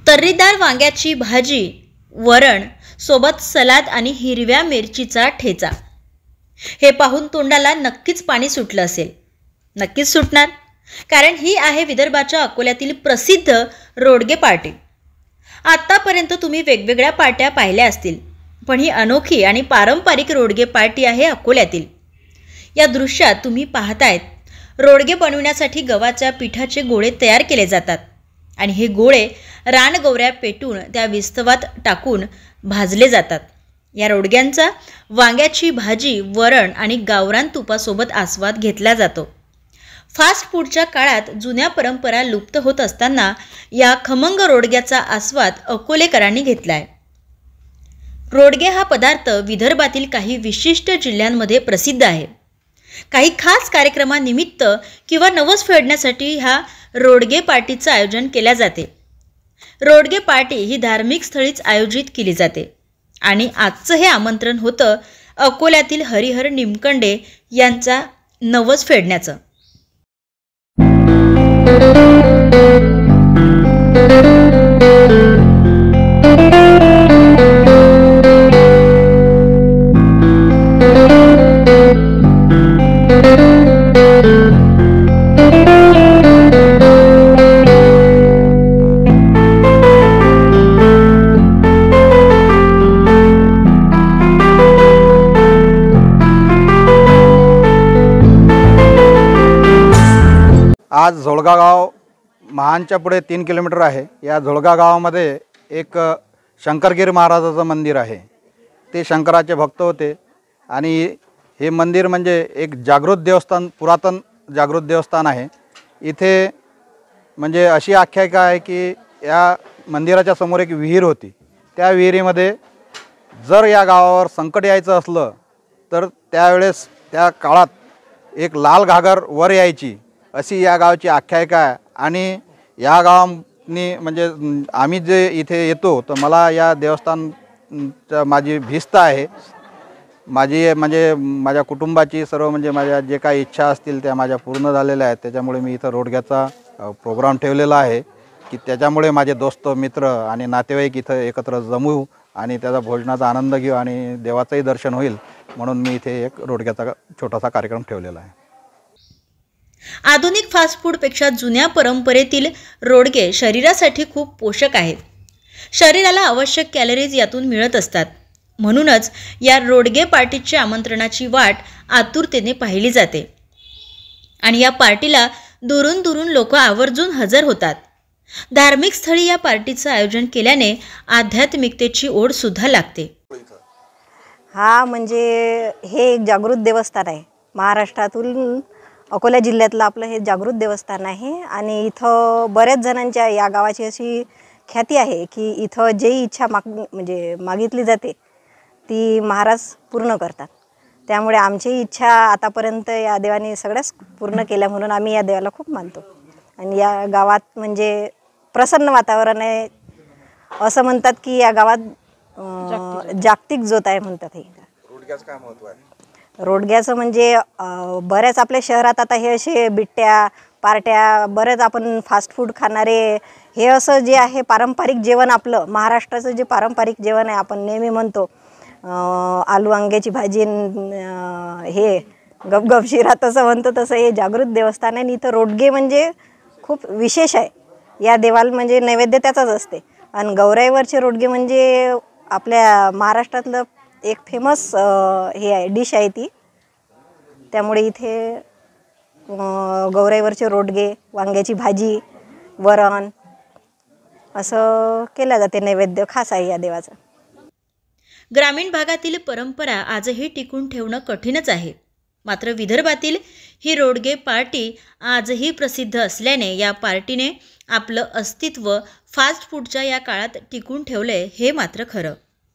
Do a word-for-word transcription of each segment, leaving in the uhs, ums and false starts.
तर्रीदार वांग्याची भाजी, वरण सोबत सलाद आणि हिरव्या मिरचीचा ठेचा. हे पाहून तोंडाला नक्कीच पाणी सुटलं असेल. नक्कीच सुटणार, कारण ही आहे विदर्भाच्या अकोल्यातील प्रसिद्ध रोडगे पार्टी. आत्तापर्यंत तुम्ही वेगवेगळ्या पार्ट्या पाहिल्या असतील, पण ही अनोखी आणि पारंपरिक रोडगे पार्टी आहे अकोल्यातील. या दृश्यात तुम्ही पाहतायत, रोडगे बनवण्यासाठी गव्हाच्या पिठाचे गोळे तयार केले जातात आणि हे गोळे रानगौऱ्या पेटून त्या विस्तवात टाकून भाजले जातात. या रोडग्यांचा वांग्याची भाजी, वरण आणि गावरान तुपासोबत आस्वाद घेतला जातो. फास्ट फूडच्या काळात जुन्या परंपरा लुप्त होत असताना या खमंग रोडग्याचा आस्वाद अकोलेकरांनी घेतला आहे. रोडगे हा पदार्थ विदर्भातील काही विशिष्ट जिल्ह्यांमध्ये प्रसिद्ध आहे. काही खास कार्यक्रमानिमित्त किंवा नवस फेडण्यासाठी ह्या रोडगे पार्टीचं आयोजन केले जाते. रोडगे पार्टी ही धार्मिक स्थळीच आयोजित केली जाते आणि आजचं हे आमंत्रण होतं अकोल्यातील हरिहर निमकंडे यांचा नवस फेडण्याचं. आज झोळगा गाव महानच्या पुढे तीन किलोमीटर आहे. या झोळगा गावामध्ये एक शंकरगिरी महाराजाचं मंदिर आहे. ते शंकराचे भक्त होते आणि हे मंदिर म्हणजे एक जागृत देवस्थान, पुरातन जागृत देवस्थान आहे. इथे म्हणजे अशी आख्यायिका आहे की या मंदिराच्या समोर एक विहीर होती. त्या विहिरीमध्ये जर या गावावर संकट यायचं असलं तर त्यावेळेस त्या काळात एक लाल घागर वर यायची, अशी या गावची आख्यायिका आहे. आणि या गावानी म्हणजे आम्ही जे इथे येतो तर मला या देवस्थान माझी भिस्त आहे. माझी म्हणजे माझ्या कुटुंबाची सर्व म्हणजे माझ्या जे काही इच्छा असतील त्या माझ्या पूर्ण झालेल्या आहेत. त्याच्यामुळे मी इथं रोडग्याचा प्रोग्राम ठेवलेला आहे की त्याच्यामुळे माझे दोस्त, मित्र आणि नातेवाईक इथं एकत्र जमू आणि त्याचा भोजनाचा आनंद घेऊ आणि देवाचंही दर्शन होईल, म्हणून मी इथे एक रोडग्याचा छोटासा कार्यक्रम ठेवलेला आहे. आधुनिक फास्ट फूडपेक्षा जुन्या परंपरेतील रोडगे शरीरासाठी खूप पोषक आहेत. शरीराला आवश्यक कॅलरीज यातून मिळत असतात. म्हणूनच या रोडगे पार्टीच्या आमंत्रणाची वाट आतुरतेने पाहिली जाते आणि या पार्टीला दुरून दुरून लोक आवर्जून हजर होतात. धार्मिक स्थळी या पार्टीचं आयोजन केल्याने आध्यात्मिकतेची ओढ सुद्धा लागते. हा म्हणजे हे एक जागृत देवस्थान आहे. महाराष्ट्रातून अकोला जिल्ह्यातलं आपलं हे जागृत देवस्थान आहे आणि इथं बऱ्याच जणांच्या या गावाची अशी ख्याती आहे की इथं जे इच्छा माग म्हणजे मागितली जाते ती महाराज पूर्ण करतात. त्यामुळे आमची इच्छा आतापर्यंत या देवाने सगळ्याच पूर्ण केल्या, म्हणून आम्ही या देवाला खूप मानतो. आणि या गावात म्हणजे प्रसन्न वातावरण आहे. असं म्हणतात की या गावात जागतिक ज्योत आहे म्हणतात. हे रोडग्याचं काय महत्त्व आहे? रोडग्याचं म्हणजे बऱ्याच आपल्या शहरात आता हे असे बिट्ट्या पार्ट्या, बरेच आपण फास्ट फूड खाणारे, हे असं जे आहे पारंपरिक जेवण, आपलं महाराष्ट्राचं जे पारंपरिक जेवण आहे, आपण नेहमी म्हणतो आलू वांग्याची भाजी, हे गपगप शिरा, तसं म्हणतो तसं हे जागृत देवस्थान आहे. आणि इथं रोडगे म्हणजे खूप विशेष आहे. या देवाला म्हणजे नैवेद्य त्याचाच असते. आणि गौराईवरचे रोडगे म्हणजे आपल्या महाराष्ट्रातलं एक फेमस हे आहे, डिश आहे ती. त्यामुळे इथे गौराईवरचे रोडगे, वांग्याची भाजी, वरण असं केलं जाते. नैवेद्य खास आहे या देवाचा. ग्रामीण भागातील परंपरा आजही टिकून ठेवणं कठीणच आहे. मात्र विदर्भातील ही रोडगे पार्टी आजही प्रसिद्ध असल्याने या पार्टीने आपलं अस्तित्व फास्ट फूडच्या या काळात टिकून ठेवले, हे मात्र खरं.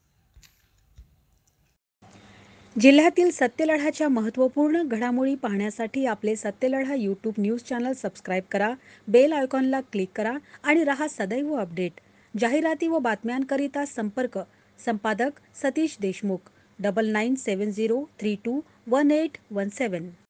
जिल्ह्यातील सत्यलढाच्या महत्त्वपूर्ण घडामोडी पाहण्यासाठी आपले Satyaladha YouTube news channel subscribe करा, बेल आयकॉनला क्लिक करा आणि रहा सदैव अपडेट. जाहिराती व बातम्यांकरिता संपर्क संपादक Satish Deshmukh, double nine seven zero three two one eight one सेवन.